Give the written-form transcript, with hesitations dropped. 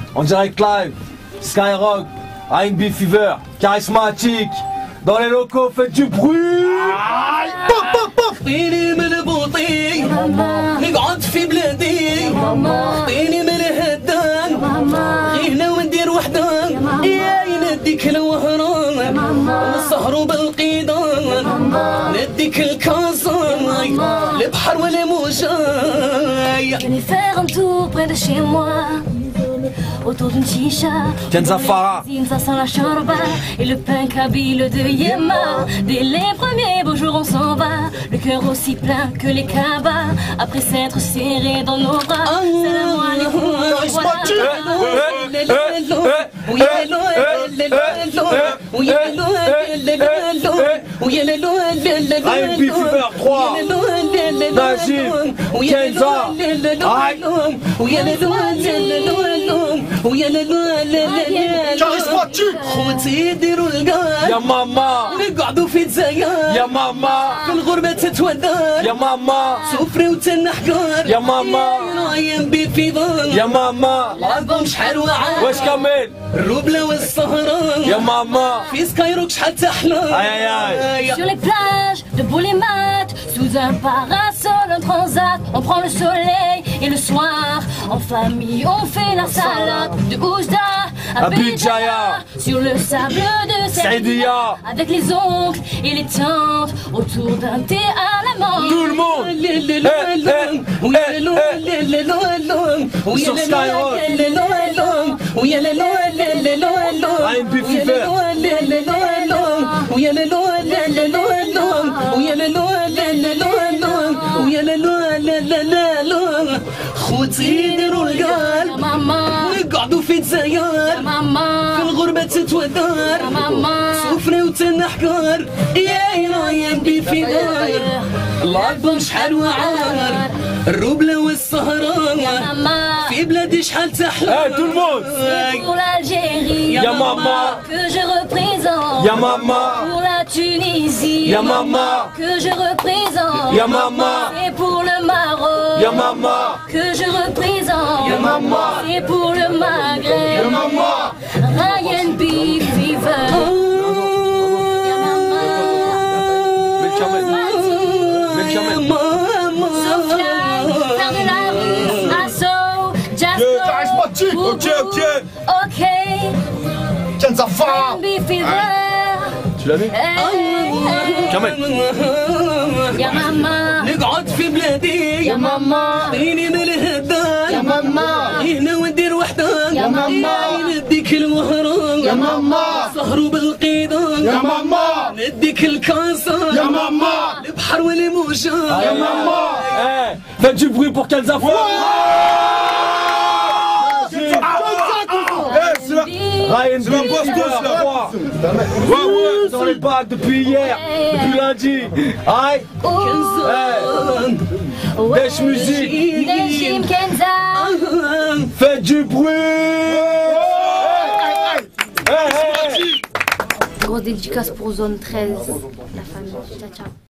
en direct live, Skyrock, R&B Fever, charismatique, dans les locaux, faites du bruit. Pop, pop, pop. اعطيني من البوطي نقعد في بلادي اعطيني من الهدان غينا وندير وحدان يا نديك الوهران والسهر بالقيدان نديك الكاسان البحر والموجاي. Je vais faire un tour près de chez moi, autour d'une chicha. Kenza Farah. Ça sent la charba et le pain kabyle de Yema. Dès les premiers beaux jours on s'en va, le cœur aussi plein que les cabas. Après s'être serré dans nos bras, salam alaikum, R&B Fever 3, Najib, Kenza, charismatique. خوتي يديروا القال يا ماما نقعدوا في تزايا يا ماما في الغربة تتودار يا ماما سفري وتنحقار يا ماما رايم بي في ضان يا ماما الألبوم شحال وعاد واش كمل الروبلة والسهران يا ماما في سكايروك شحال تحلى. Aïe aïe aïe. Sur les plages de Boulimat, sous un parasol, un transat, on prend le soleil et le soir, en famille, on fait la salade de Oujda à Béjaïa, sur le sable de Saïdia, avec les oncles et les tantes, autour d'un thé à la menthe. Tout le monde. Sur Skyrock. R&B Fever. خوتي يديروا القال نقعدوا في تزاير في الغربة تتودار سفري وتنحقار يا رايم بي في دار الألبوم شحال وعار الروبلة والسهران في بلادي شحال تحلى. Tout le monde. Pour l'Algérie, يا ماما que je représente. يا ماما Pour la Tunisie, يا ماما que je représente. يا ماما Et pour le Maroc, يا ماما que je représente. يا ماما Et pour le Maghreb, يا ماما Ryan B. Fever. Faire de la rue, assaut, charismatique. Jasper, Ok, ok. ok, Kenza Farah. B. Fever. Tu l'as vu Kamel. يا ماما نقعد في بلادي يا ماما اعطيني من الهدان يا ماما هنا وندير وحدان يا ماما نديك الوهران يا ماما سهروا بالقيدان يا ماما نديك الكاسان يا ماما البحر والموجان يا ماما. Faites du bruit pour Kenza Farah. Ryan C'est la bastos là. Ouais. dans les bacs depuis hier, depuis lundi. Aïe. Dèche musique. نجم كنزة. Faites du bruit. Grosse dédicace pour zone 13, la famille. Ciao, ciao.